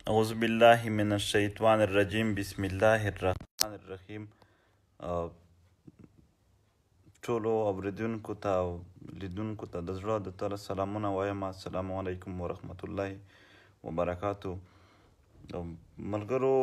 اعوذ بالله من الشیطان الرجیم بسم الله الرحمن الرحیم. ټولو اوریدونکو ته او لیدونکو ته د زړه د تله سلامونه وایم. السلام علیکم ورحمت الله وبرکاتو. ملګرو،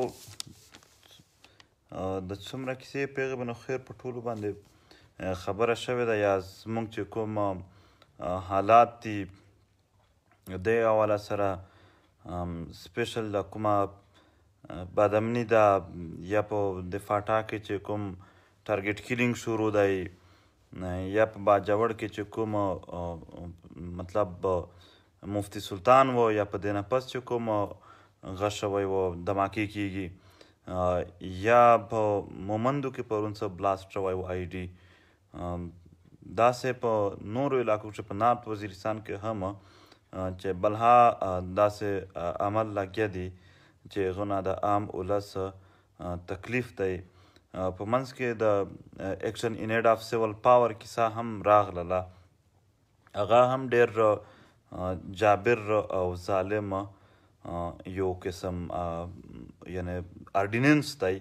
د څومره کیسې پیغام نو خیر په ټولو باندې خبره شوې ده، یا زموږ چې کوم حالات دي د حواله سره سپیشل د کومه بدامني ده یا په دفاع کې چې کوم ټارګټ کیلینګ شروع دی یا په باجوړ کې چې کوم مطلب مفتی سلطان و یا په دې نه پس چې کوم غش شوی و دماکې کیږي یا په مومندو کې پرون څه بلاست شوی و آی ډي. داسې په نورو علاقو چې په نارت وزیرستان کې هم چې بلها داسې عمل لګیا دي چې هغه نه د عام ولس تکلیف دی. په منځ کې د ایکشن ان ایډ آف سیول پاور کیسه هم راغله، هغه هم ډېر جابر او ظالم یو قسم یعنی اردیننس دی.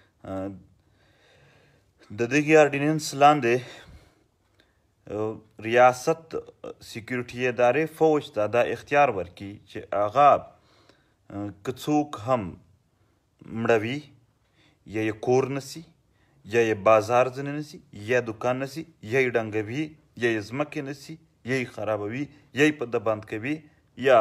د دغې اردیننس لاندې ریاست سیکیورټي ادارې فوج ته دا اختیار ورکړي چې هغه که څوک هم مړوي یا یې کور نسی یا یې بازار ځنې نسی یا دکان نسی یا یې ډنګوي یا یې ځمکې نسی یا یې خرابوي یا یې په ده بند کوي یا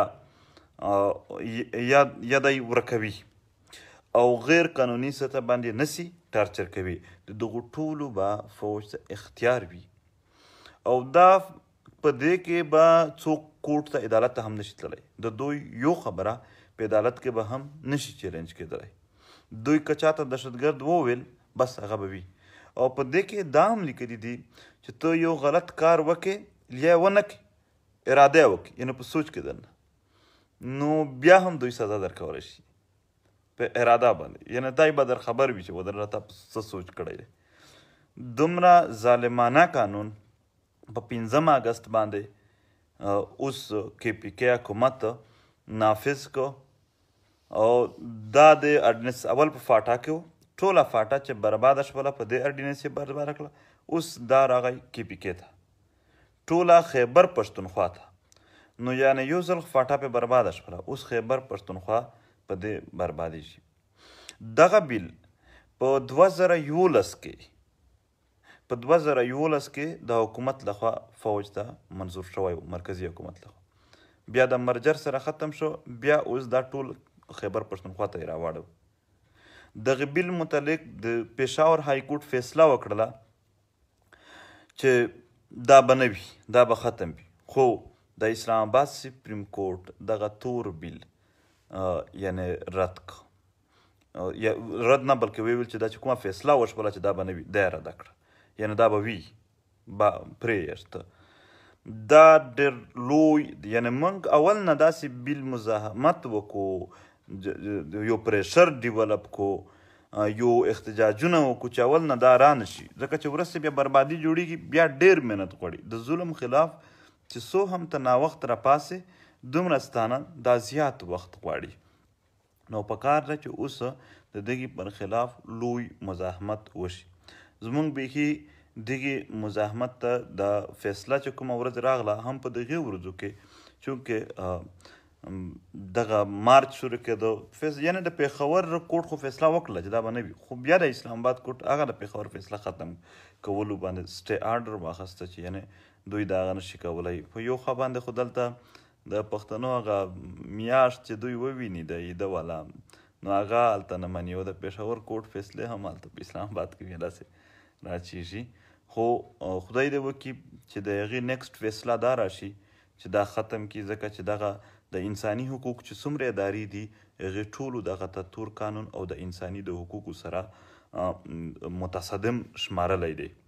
دی ورکوي او غیر قانوني سطح باندې نسی ټارچر کوي، د دغو ټولو به فوج ته اختیار وي او دا په دې کې به څوک کورټ ته عدالت ته هم نشي تللی. د دوی یو خبره په عدالت کې به هم نشي چیلنج کېدلی. دوی که چاته دهشتګرد وویل بس هغه به وي او په دې کې دا هم لیکلي دي چې ته یو غلط کار وکړې یا یې ونه کړې، اراده یې وکړې یعنې په سوچ کې دننه، نو بیا هم دوی سزا درکولی شي په اراده باندې، یعنې دای به در خبر وي چې و در راته څه سوچ کړی دی. دومره ظالمانه قانون په 15 اګست باندې اوس کې پی کې حکومت نافذ کو او دا د اردیننس اول په فاټا کې و، ټوله فاټا چې برباده شوله په دې اردیننس یې برباده کړه. اوس دا راغی کې پی کې ته، ټوله خیبر پښتونخوا ته، نو یعنې یو ځل فاټا پې برباده شوله، اوس خیبر پښتونخوا په دې بربادېږي. دغه بیل په 2011 کې د حکومت لخوا فوج ته منظور شوی و، مرکزي حکومت لخوا. بیا د مرجر سره ختم شو، بیا اوس دا ټول خیبر پښتونخوا ته یې راواړو. دغه بیل متعلق د پېښور های کورټ فیصله وکړله چې دا به نه وي، دا به ختم وي، خو د اسلام آباد سپریم کورټ دغه تور بیل یعنې رد که، یا رد نه بلکې ویل چې دا چې کومه فیصله وشوله چې دا به نه وي دا یې رده کړه، یعنې دا به وي پرېږده. دا ډېر لوی یعنې موږ اول نه داسې بیل مزاحمت وکړو، یو پریشر ډیولپ کو، یو احتجاجونه وکړو چې اول نه دا را نشي، ځکه چې وروسته بیا بربادي جوړېږي، بیا ډېر محنت غواړي. د ظلم خلاف چې څو هم ته ناوخت راپاسې دومره ستانه دا زیات وخت غواړي. نو پکار ده چې اوس د دغې پر خلاف لوی مزاحمت وشي. زموږ بیخي دغې مزاحمت ته د فیصله چې کومه ورځ راغله هم په دغې ورځو کې چونکې دغه مارچ شروع کېدو، یعنې د پېښور کورټ خو فیصله وکړله چې دا به نه وي، خو بیا د اسلام آباد کورټ هغه د پېښور فیصله ختم کولو باندې سټې آرډر واخیسته چې یعنې دوی د هغه نشي کولی. په یو خوا باندې خو دلته د پښتنو هغه میاشت چې دوی وویني د عیده والا، نو هغه هلته نه مني او د پېښور کورټ فیصلې هم هلته په اسلام آباد کې بیا داسې راچېږي. خو خدای دې وکړي چې د هغې نیکسټ فیصله دا راشي چې دا ختم کړي، ځکه چې دغه د انساني حقوق چې څومره ادارې دي هغې ټولو دغه تور قانون او د انساني د حقوقو سره متصادم شمارلی دی.